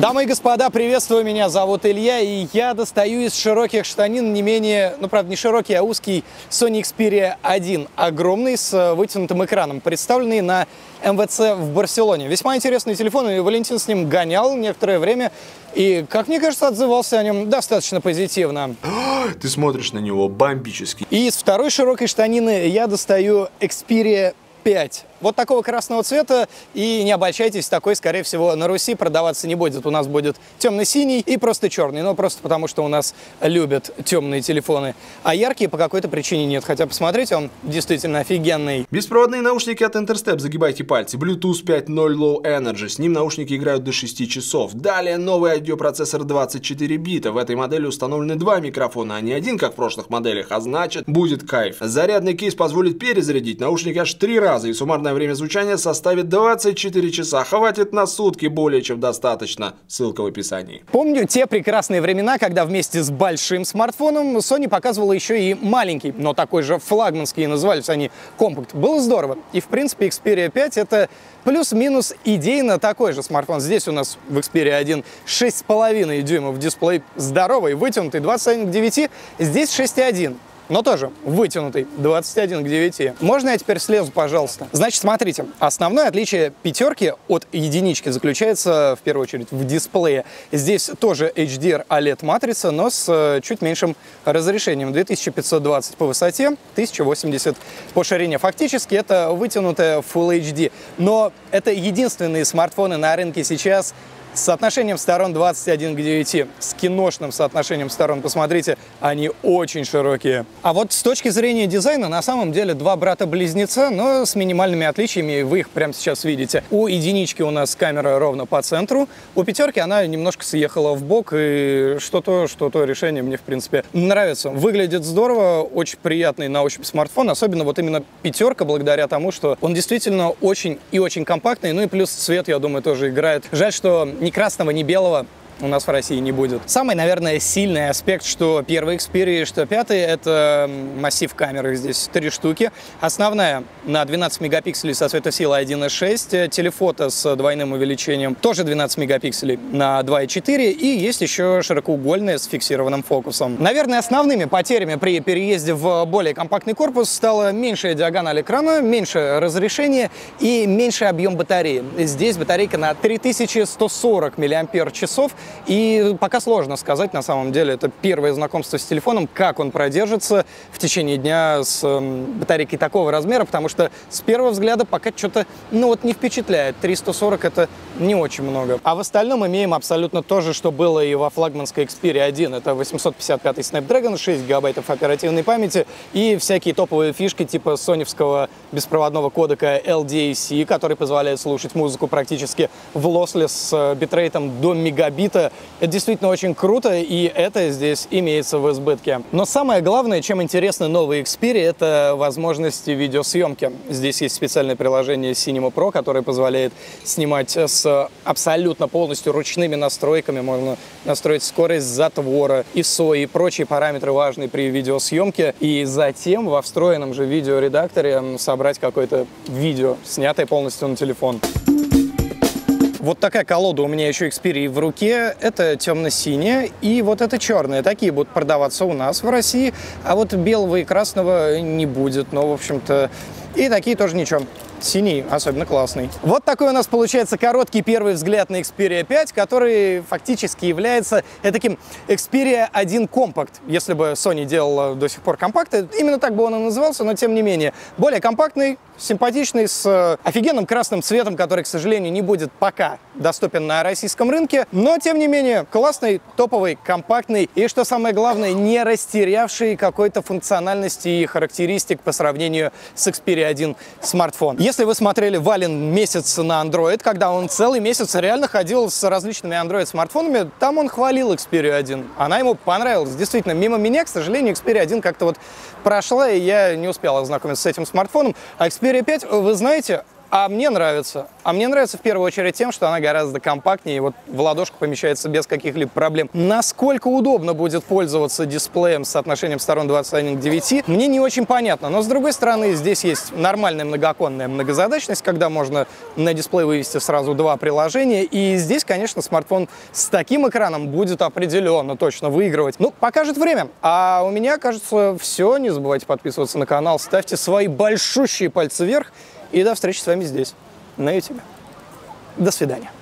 Дамы и господа, приветствую, меня зовут Илья, и я достаю из широких штанин не менее, правда не широкий, а узкий Sony Xperia 1, огромный, с вытянутым экраном, представленный на МВЦ в Барселоне. Весьма интересный телефон, и Валентин с ним гонял некоторое время, и, как мне кажется, отзывался о нем достаточно позитивно. Ты смотришь на него бомбически. И из второй широкой штанины я достаю Xperia 5. Вот такого красного цвета, и не обольщайтесь, такой, скорее всего, на Руси продаваться не будет. У нас будет темно-синий и просто черный, но просто потому, что у нас любят темные телефоны. А яркие по какой-то причине нет, хотя посмотрите, он действительно офигенный. Беспроводные наушники от Interstep, загибайте пальцы. Bluetooth 5.0 Low Energy, с ним наушники играют до 6 часов. Далее новый аудиопроцессор 24 бита. В этой модели установлены два микрофона, а не один, как в прошлых моделях, а значит, будет кайф. Зарядный кейс позволит перезарядить наушники аж 3 раза, и суммарно время звучания составит 24 часа. Хватит на сутки, более чем достаточно. Ссылка в описании. Помню те прекрасные времена, когда вместе с большим смартфоном Sony показывала еще и маленький, но такой же флагманский, назывались они Compact. Было здорово. И в принципе Xperia 5 это плюс-минус идейно такой же смартфон. Здесь у нас в Xperia 1 6,5 дюймов дисплей, здоровый, вытянутый, 21 к 9. Здесь 6,1. Но тоже вытянутый, 21 к 9. Можно я теперь слезу, пожалуйста? Значит, смотрите, основное отличие пятерки от единички заключается, в первую очередь, в дисплее. Здесь тоже HDR OLED-матрица, но с чуть меньшим разрешением. 2520 по высоте, 1080 по ширине. Фактически это вытянутая Full HD. Но это единственные смартфоны на рынке сейчас с соотношением сторон 21 к 9, с киношным соотношением сторон, посмотрите, они очень широкие. А вот с точки зрения дизайна, на самом деле, два брата-близнеца, но с минимальными отличиями, вы их прямо сейчас видите. У единички у нас камера ровно по центру, у пятерки она немножко съехала в бок, и что-то решение мне, в принципе, нравится. Выглядит здорово, очень приятный на ощупь смартфон, особенно вот именно пятерка, благодаря тому, что он действительно очень и очень компактный, ну и плюс цвет, я думаю, тоже играет. Жаль, что ни красного, ни белого у нас в России не будет. Самый, наверное, сильный аспект, что первый Xperia, что пятый, это массив камеры. Здесь 3 штуки. Основная на 12 мегапикселей со светосилой 1.6, телефото с двойным увеличением тоже 12 мегапикселей на 2.4, и есть еще широкоугольная с фиксированным фокусом. Наверное, основными потерями при переезде в более компактный корпус стала меньшая диагональ экрана, меньшее разрешение и меньший объем батареи. Здесь батарейка на 3140 мАч. И пока сложно сказать, на самом деле, это первое знакомство с телефоном, как он продержится в течение дня с батарейкой такого размера, потому что с первого взгляда пока что-то, не впечатляет. 340 это не очень много. А в остальном имеем абсолютно то же, что было и во флагманской Xperia 1. Это 855 Snapdragon, 6 гигабайтов оперативной памяти и всякие топовые фишки типа соневского беспроводного кодека LDAC, который позволяет слушать музыку практически в лосслес с битрейтом до мегабита. Это действительно очень круто, и это здесь имеется в избытке. Но самое главное, чем интересны новые Xperia, это возможности видеосъемки. Здесь есть специальное приложение Cinema Pro, которое позволяет снимать с абсолютно полностью ручными настройками. Можно настроить скорость затвора, ISO и прочие параметры, важные при видеосъемке. И затем во встроенном же видеоредакторе собрать какое-то видео, снятое полностью на телефон. Вот такая колода у меня еще Xperia в руке. Это темно-синяя и вот это черная. Такие будут продаваться у нас в России, а вот белого и красного не будет. Но, в общем-то, и такие тоже ничего. Синий особенно классный. Вот такой у нас получается короткий первый взгляд на Xperia 5, который фактически является таким Xperia 1 Compact. Если бы Sony делала до сих пор компакты, именно так бы он и назывался, но тем не менее. Более компактный, симпатичный, с офигенным красным цветом, который, к сожалению, не будет пока доступен на российском рынке. Но, тем не менее, классный, топовый, компактный и, что самое главное, не растерявший какой-то функциональности и характеристик по сравнению с Xperia 1 смартфон. Если вы смотрели Вален месяц на Android, когда он целый месяц реально ходил с различными Android-смартфонами, там он хвалил Xperia 1. Она ему понравилась. Действительно, мимо меня, к сожалению, Xperia 1 как-то вот прошла, и я не успел ознакомиться с этим смартфоном. А Xperia 5, вы знаете, А мне нравится. А мне нравится в первую очередь тем, что она гораздо компактнее, и вот в ладошку помещается без каких-либо проблем. Насколько удобно будет пользоваться дисплеем с соотношением сторон 21 к 9, мне не очень понятно. Но с другой стороны, здесь есть нормальная многоконная многозадачность, когда можно на дисплей вывести сразу два приложения. И здесь, конечно, смартфон с таким экраном будет определенно точно выигрывать. Ну, покажет время. А у меня, кажется, все. Не забывайте подписываться на канал, ставьте свои большущие пальцы вверх. И до встречи с вами здесь, на YouTube. До свидания.